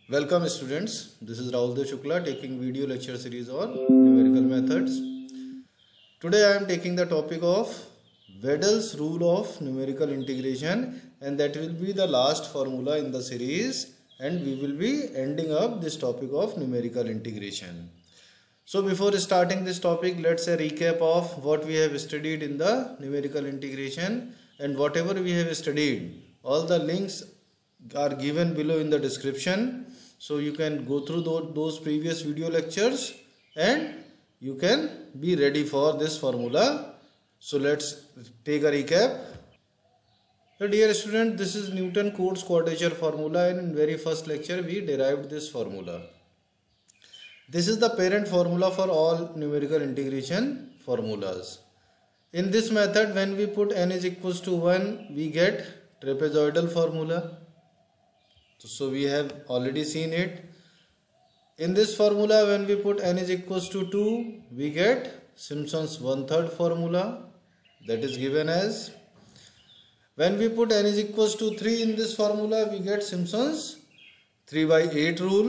Welcome students, this is Rahul Shukla taking video lecture series on numerical methods. Today I am taking the topic of Weddle's rule of numerical integration, and that will be the last formula in the series, and we will be ending up this topic of numerical integration. So before starting this topic, let's say recap of what we have studied in the numerical integration, and whatever we have studied, all the links are given below in the description, so you can go through those previous video lectures and you can be ready for this formula. So let's take a recap. So dear student, this is Newton Cotes quadrature formula, and in very first lecture we derived this formula. This is the parent formula for all numerical integration formulas. In this method, when we put n is equals to 1, we get trapezoidal formula. So we have already seen it. In this formula, when we put n is equals to 2, we get Simpson's 1/3 formula, that is given as. When we put n is equals to 3 in this formula, we get Simpson's 3/8 rule.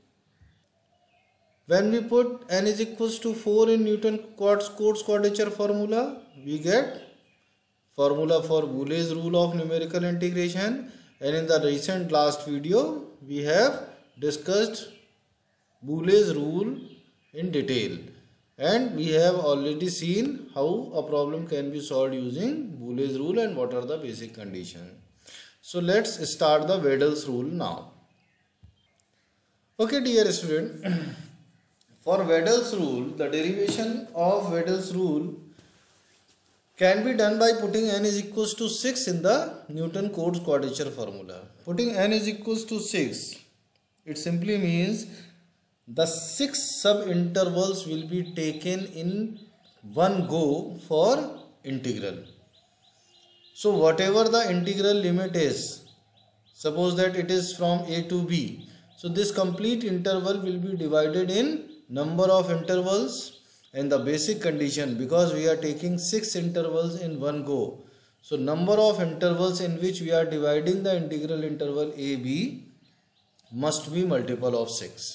When we put n is equals to 4 in Newton Cotes quadrature formula, we get formula for Boole's rule of numerical integration. And in the recent last video, we have discussed Boole's rule in detail. And we have already seen how a problem can be solved using Boole's rule and what are the basic conditions. So let's start the Weddle's rule now. Okay, dear student, for Weddle's rule, the derivation of Weddle's rule can be done by putting n is equals to 6 in the Newton Cotes quadrature formula. Putting n is equals to 6, it simply means the 6 sub-intervals will be taken in one go for integral. So whatever the integral limit is, suppose that it is from a to b. So this complete interval will be divided in number of intervals. And the basic condition, because we are taking 6 intervals in one go, so number of intervals in which we are dividing the integral interval AB must be multiple of 6.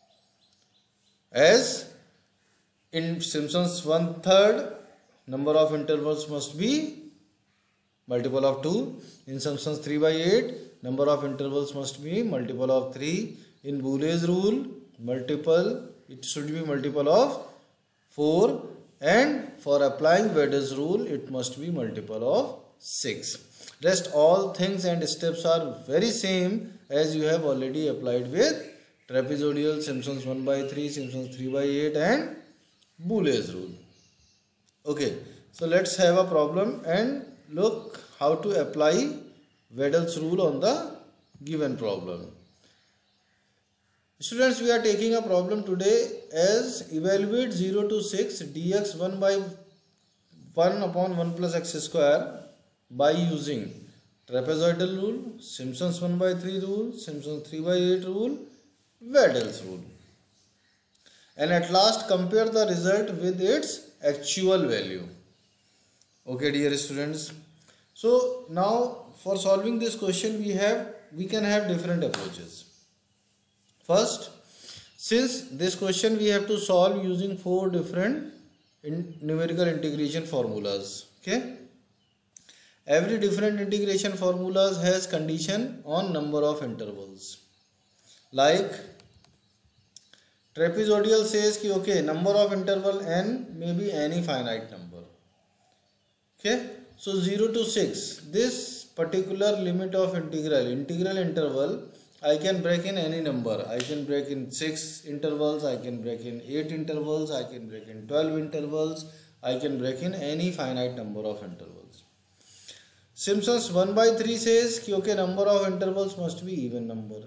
As in Simpson's 1/3, number of intervals must be multiple of 2. In Simpson's 3/8, number of intervals must be multiple of 3. In Boole's rule, it should be multiple of 4, and for applying Weddle's rule, it must be multiple of 6. Rest all things and steps are very same as you have already applied with trapezoidal, Simpson's 1/3, Simpson's 3/8 and Boole's rule. Okay, so let's have a problem and look how to apply Weddle's rule on the given problem. Students, we are taking a problem today as evaluate 0 to 6 dx 1 by 1 upon 1 plus x square by using trapezoidal rule, Simpson's 1/3 rule, Simpson's 3/8 rule, Weddle's rule. And at last compare the result with its actual value. Okay, dear students. So now for solving this question, we can have different approaches. First, since this question we have to solve using 4 different numerical integration formulas. Okay, every different integration formulas has condition on number of intervals. Like trapezoidal says ki okay, number of interval n may be any finite number. Okay, so 0 to 6, this particular limit of integral interval, I can break in any number. I can break in 6 intervals, I can break in 8 intervals, I can break in 12 intervals, I can break in any finite number of intervals. Simpson's 1/3 says ki okay, number of intervals must be even number.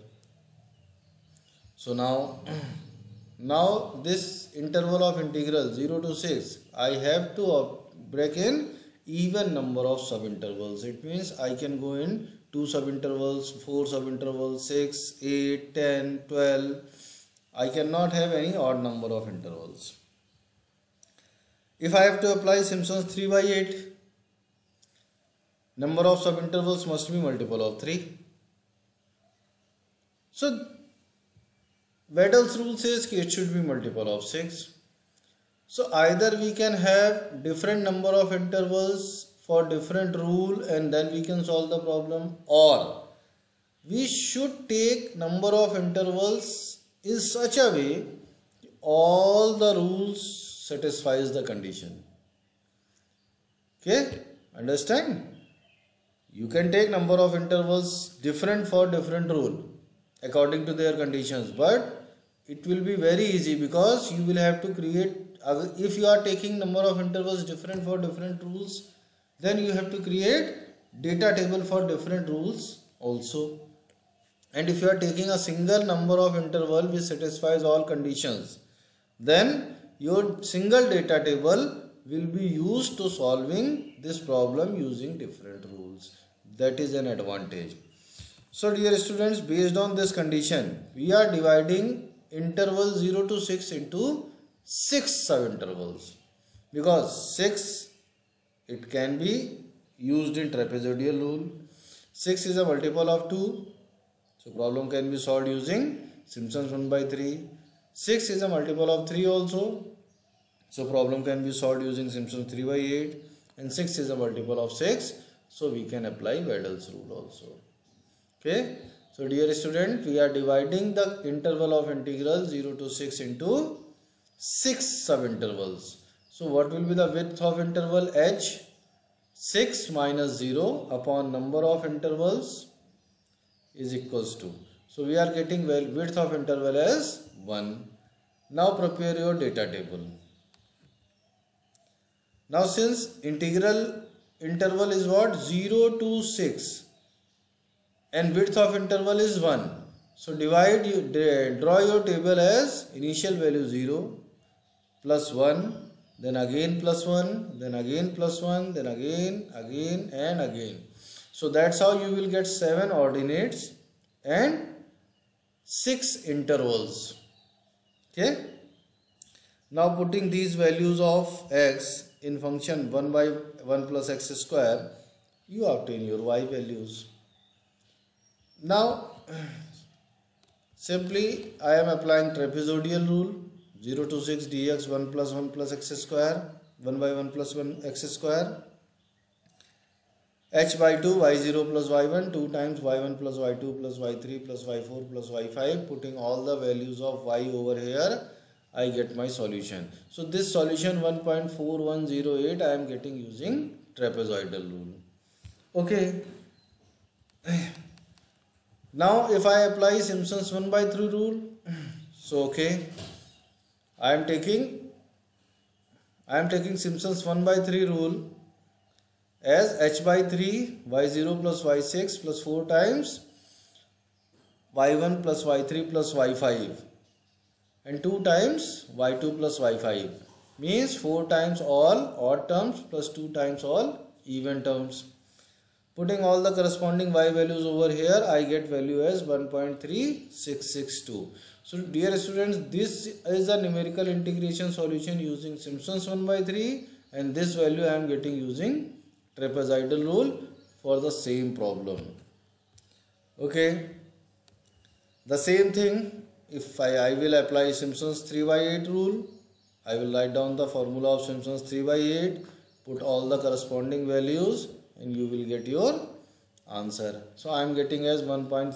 So now this interval of integral 0 to 6, I have to break in even number of subintervals. It means I can go in 2 subintervals, 4 subintervals, 6, 8, 10, 12. I cannot have any odd number of intervals. If I have to apply Simpson's 3/8, number of subintervals must be multiple of 3. So Weddle's rule says it should be multiple of 6. So either we can have different number of intervals for different rule and then we can solve the problem, or we should take number of intervals in such a way all the rules satisfies the condition. Okay, understand? You can take number of intervals different for different rule according to their conditions, but it will be very easy because you will have to create, if you are taking number of intervals different for different rules, then you have to create data table for different rules also. And if you are taking a single number of interval which satisfies all conditions, then your single data table will be used to solving this problem using different rules. That is an advantage. So dear students, based on this condition, we are dividing interval 0 to 6 into 6 subintervals, because 6 it can be used in trapezoidal rule. 6 is a multiple of 2, so problem can be solved using Simpson's 1 by 3. 6 is a multiple of 3 also, so problem can be solved using Simpson's 3 by 8, and 6 is a multiple of 6, so we can apply Weddle's rule also. Okay, so dear student, we are dividing the interval of integral 0 to 6 into 6 subintervals. So what will be the width of interval h? 6 minus 0 upon number of intervals is equals to. So we are getting width of interval as 1. Now prepare your data table. Now since integral interval is what? 0 to 6 and width of interval is 1. So draw your table as initial value 0 plus 1, then again plus 1, then again plus 1, then again and again. So that's how you will get 7 ordinates and 6 intervals. Okay. Now putting these values of x in function 1 by 1 plus x square, you obtain your y values. Now simply I am applying trapezoidal rule. 0 to 6 dx 1 plus x square, 1 by 1 plus 1 x square, h by 2 y0 plus y1, 2 times y1 plus y2 plus y3 plus y4 plus y5. Putting all the values of y over here, I get my solution. So this solution 1.4108 I am getting using trapezoidal rule. Okay. Now if I apply Simpson's 1 by 3 rule, so okay, I am taking Simpson's 1 by 3 rule as h by 3 y0 plus y6 plus 4 times y1 plus y3 plus y5 and 2 times y2 plus y5, means 4 times all odd terms plus 2 times all even terms. Putting all the corresponding y values over here, I get value as 1.3662. So dear students, this is a numerical integration solution using Simpson's 1 by 3, and this value I am getting using trapezoidal rule for the same problem. Okay. The same thing, if I will apply Simpson's 3 by 8 rule, I will write down the formula of Simpson's 3 by 8, put all the corresponding values, and you will get your answer. So I am getting as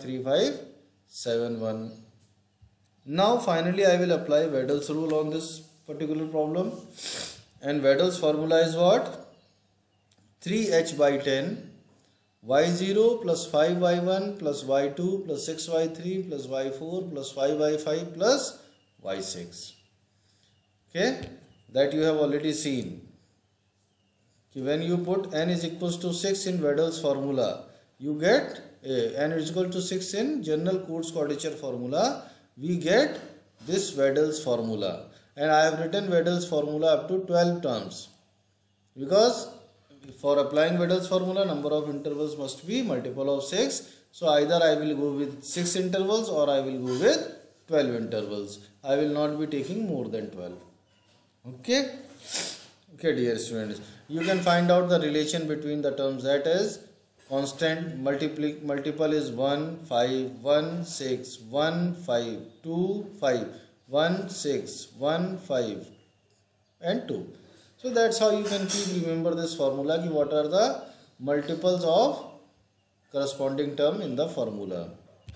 1.3571. Now finally I will apply Weddle's rule on this particular problem, and Weddle's formula is what? 3h by 10 y0 plus 5y1 plus y2 plus 6y3 plus y4 plus 5y5 plus y6. Okay, that you have already seen. When you put n is equals to 6 in Weddle's formula, you get n is equal to 6 in general Cotes quadrature formula, we get this Weddle's formula. And I have written Weddle's formula up to 12 terms, because for applying Weddle's formula, number of intervals must be multiple of 6. So either I will go with 6 intervals or I will go with 12 intervals. I will not be taking more than 12. Okay. Okay dear students, you can find out the relation between the terms, that is constant multiple is 1, 5, 1, 6, 1, 5, 2, 5, 1, 6, 1, 5 and 2. So that's how you can keep remember this formula, ki what are the multiples of corresponding term in the formula.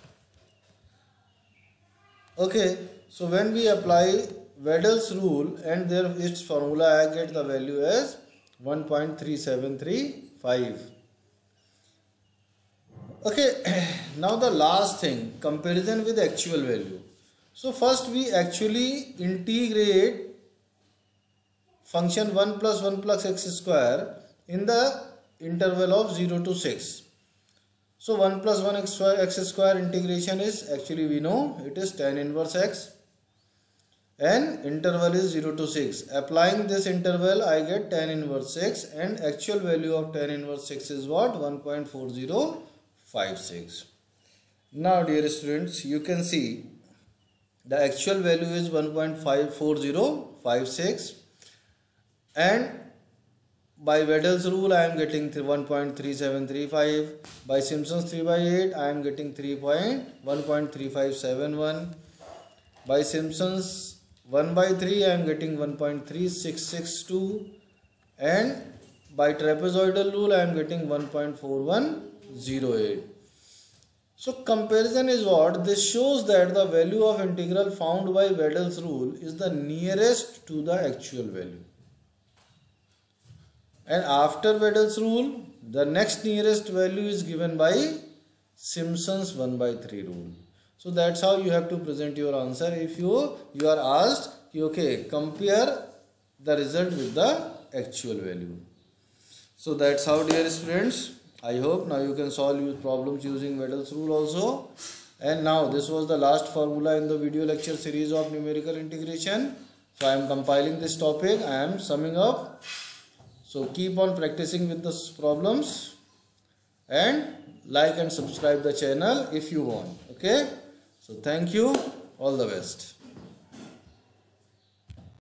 Okay, so when we apply Weddle's rule and its formula, I get the value as 1.3735. Okay, now the last thing, comparison with actual value. So first we actually integrate function 1 plus 1 plus x square in the interval of 0 to 6. So 1 plus 1 x square integration is, actually we know it is tan inverse x and interval is 0 to 6. Applying this interval I get tan inverse 6 and actual value of tan inverse 6 is what? 1.4056. Now dear students, you can see the actual value is 1.54056 and by Weddle's rule I am getting 1.3735. By Simpson's 3 by 8 I am getting 1.3571. By Simpson's 1 by 3 I am getting 1.3662 and by trapezoidal rule I am getting 1.4108. So comparison is what? This shows that the value of integral found by Weddle's rule is the nearest to the actual value. And after Weddle's rule, the next nearest value is given by Simpson's 1 by 3 rule. So that's how you have to present your answer if you are asked, okay, compare the result with the actual value. So that's how, dear students. I hope now you can solve your problems using Weddle's rule also. And now this was the last formula in the video lecture series of numerical integration. So I am compiling this topic, I am summing up. So keep on practicing with the problems and like and subscribe the channel if you want. Okay. So thank you. All the best.